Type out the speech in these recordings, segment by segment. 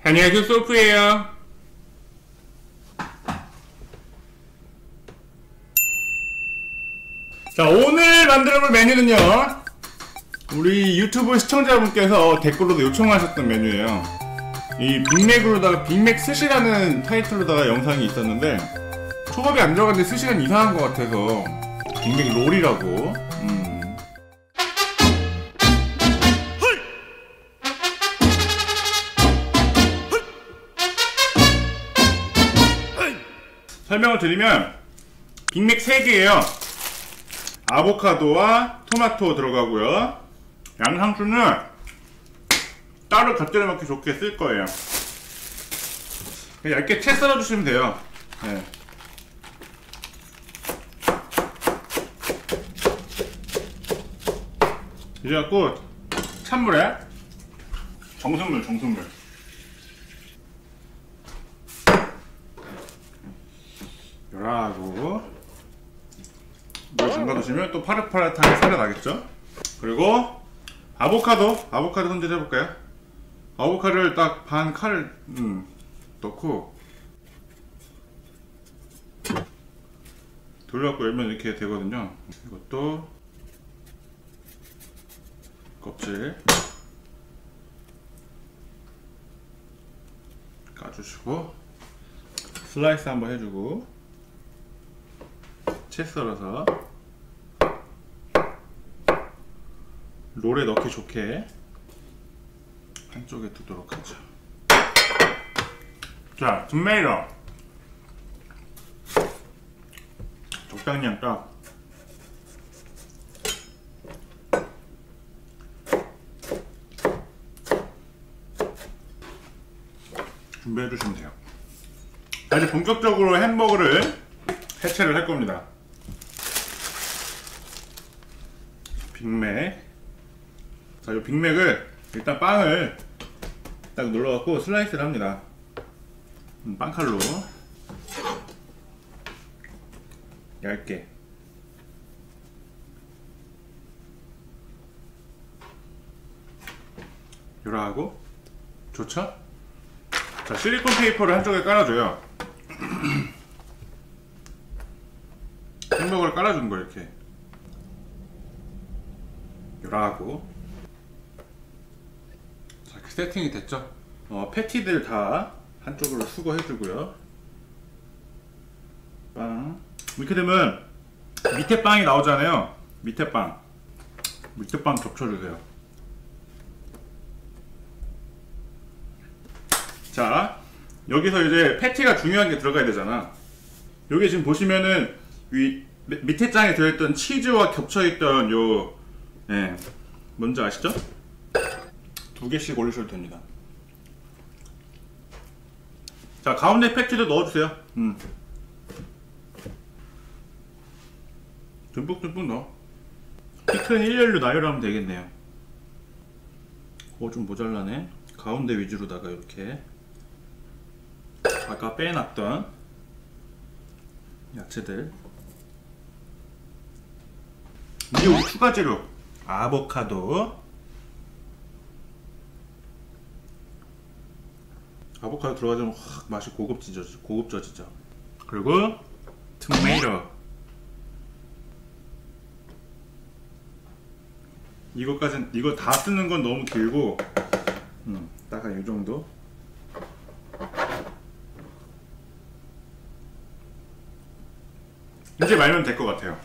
안녕하세요, 소프예요. 자, 오늘 만들어볼 메뉴는요, 우리 유튜브 시청자분께서 댓글로도 요청하셨던 메뉴예요. 이 빅맥으로다가 빅맥 스시라는 타이틀로다가 영상이 있었는데 초밥이 안 들어갔는데 스시는 이상한 것 같아서 빅맥 롤이라고. 설명을 드리면 빅맥 3개예요. 아보카도와 토마토 들어가고요. 양상추는 따로 곁들여 먹기 좋게 쓸 거예요. 그냥 얇게 채 썰어 주시면 돼요. 네. 이래갖고 찬물에 정수물 요라고 물 담가두시면 또 파릇파릇하게 살아나겠죠. 그리고 아보카도 손질해볼까요? 아보카도를 딱 반 칼을 넣고 돌려갖고 열면 이렇게 되거든요. 이것도 껍질 까주시고 슬라이스 한번 해주고 채 썰어서 롤에 넣기 좋게 한쪽에 두도록 하죠. 자, 토마토 적당량 딱 준비해 주시면 돼요. 자, 이제 본격적으로 햄버거를 해체를 할 겁니다. 빅맥. 자, 이 빅맥을 일단 빵을 딱 눌러갖고 슬라이스를 합니다. 빵칼로 얇게. 요라하고 좋죠? 자, 실리콘 페이퍼를 한쪽에 깔아줘요. 햄버거를 깔아주는 거예요, 이렇게. 요라하고. 자, 이렇게 세팅이 됐죠? 패티들 다 한쪽으로 수거해주고요. 빵. 이렇게 되면 밑에 빵이 나오잖아요. 밑에 빵 겹쳐주세요. 자, 여기서 이제 패티가 중요한 게 들어가야 되잖아. 여기 지금 보시면은 밑에 장에 들어있던 치즈와 겹쳐있던 요, 예, 뭔지 아시죠? 2개씩 올리셔도 됩니다. 자, 가운데 패티도 넣어주세요. 듬뿍듬뿍 넣어. 피크는 일렬로 나열하면 되겠네요. 좀 모자라네. 가운데 위주로다가 이렇게 아까 빼놨던 야채들. 이제 우리 추가 재료 아보카도 들어가자면 확 맛이 고급져지죠. 그리고 토마토. 이거 다 쓰는 건 너무 길고 딱 한 이 정도. 이제 말면 될 것 같아요.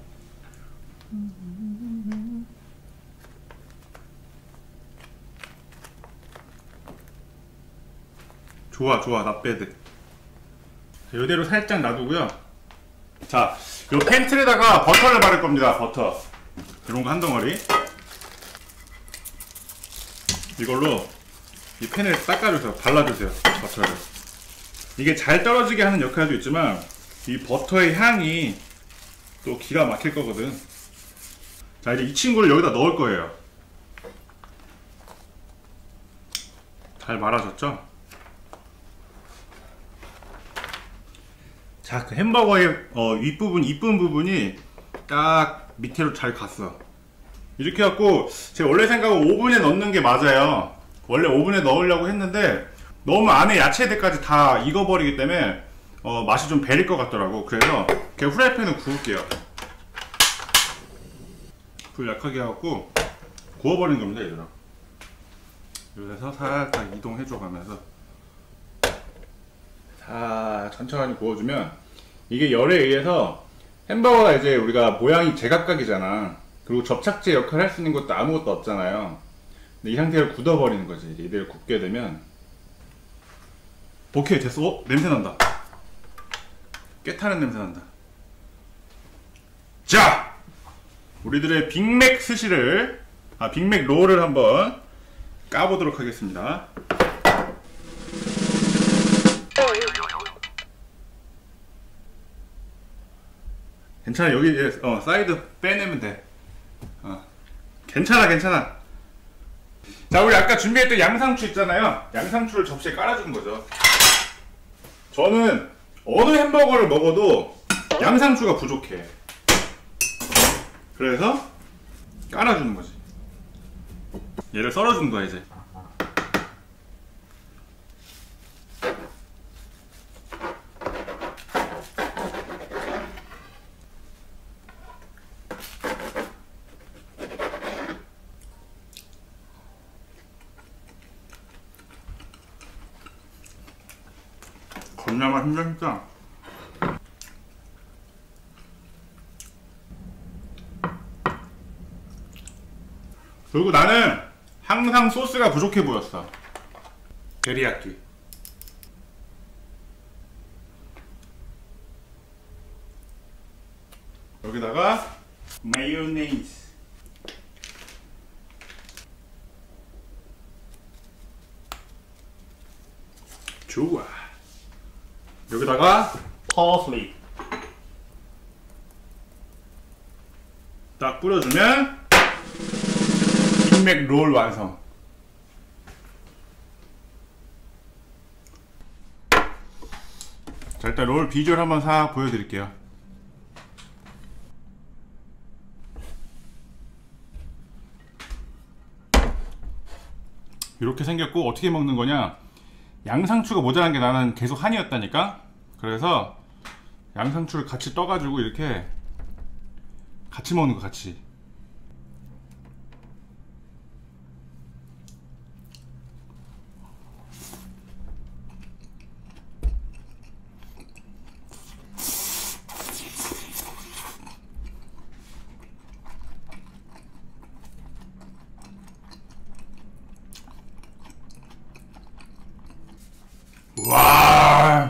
좋아, not bad. 이대로 살짝 놔두고요. 자, 요 팬틀에다가 버터를 바를 겁니다. 버터 이런 거 한 덩어리. 이걸로 이 팬을 닦아주세요. 발라주세요, 버터를. 이게 잘 떨어지게 하는 역할도 있지만 이 버터의 향이 또 기가 막힐 거거든. 자, 이제 이 친구를 여기다 넣을 거예요. 잘 말아졌죠? 자, 그 햄버거의 윗부분, 이쁜 부분이 딱 밑으로 잘 갔어. 이렇게 해갖고 제가 원래 생각은 오븐에 넣는 게 맞아요. 원래 오븐에 넣으려고 했는데 너무 안에 야채들까지 다 익어버리기 때문에 맛이 좀 배릴 것 같더라고. 그래서 그냥 후라이팬을 구울게요. 불 약하게 해갖고 구워버리는 겁니다, 얘들아. 그래서 살짝 이동해줘 가면서 천천히 구워주면, 이게 열에 의해서 햄버거가 이제 우리가 모양이 제각각이잖아. 그리고 접착제 역할을 할 수 있는 것도 아무것도 없잖아요. 근데 이 상태로 굳어버리는 거지. 이대로 굽게 되면. 오케이, 됐어. 냄새 난다. 깨 타는 냄새 난다. 자! 우리들의 빅맥 스시를, 빅맥 롤을 한번 까보도록 하겠습니다. 괜찮아. 여기 사이드 빼내면 돼. 괜찮아. 자, 우리 아까 준비했던 양상추 있잖아요. 양상추를 접시에 깔아주는 거죠. 저는 어느 햄버거를 먹어도 양상추가 부족해. 그래서 깔아주는 거지. 얘를 썰어주는 거야, 이제. 겁나 맛있다, 진짜. 그리고 나는 항상 소스가 부족해 보였어. 데리야끼. 여기다가 마요네즈. 좋아. 여기다가 퍼슬리 딱 뿌려주면 빅맥 롤 완성. 자, 일단 롤 비주얼 한번 싹 보여드릴게요. 이렇게 생겼고, 어떻게 먹는 거냐, 양상추가 모자란 게 나는 계속 한이었다니까. 그래서 양상추를 같이 떠가지고 이렇게 같이 먹는 거, 같이. 와,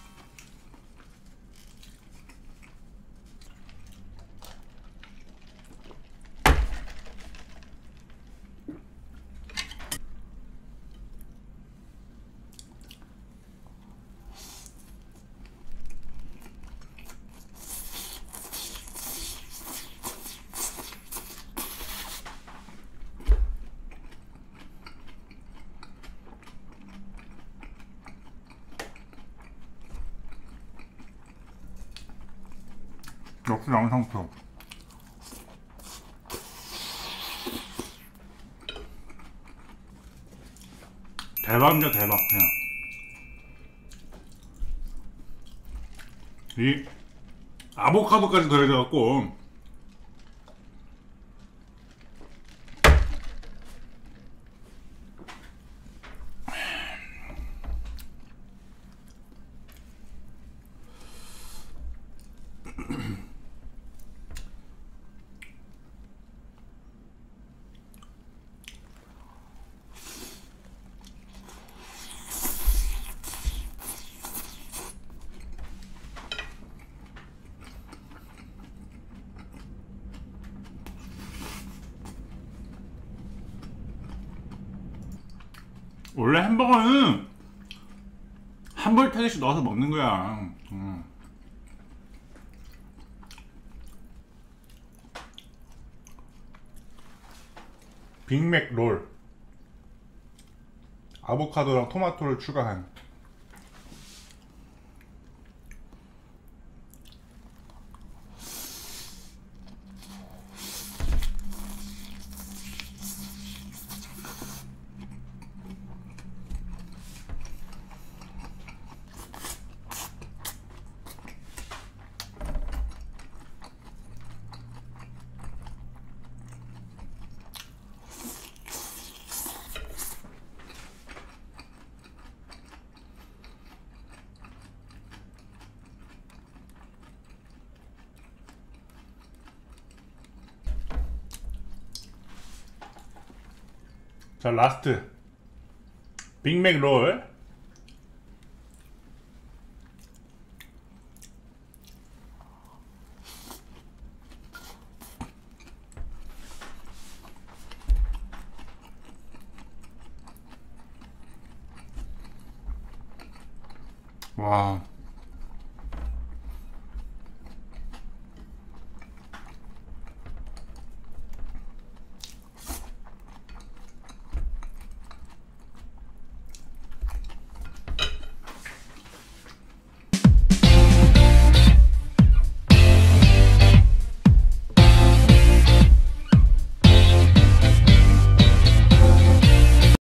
역시 양상추. 대박이야, 대박. 그냥 이 아보카도까지 더해져갖고 원래 햄버거는 한 벌 타듯이 넣어서 먹는 거야. 빅맥 롤, 아보카도랑 토마토를 추가한. 자, 라스트 빅맥 롤. 와,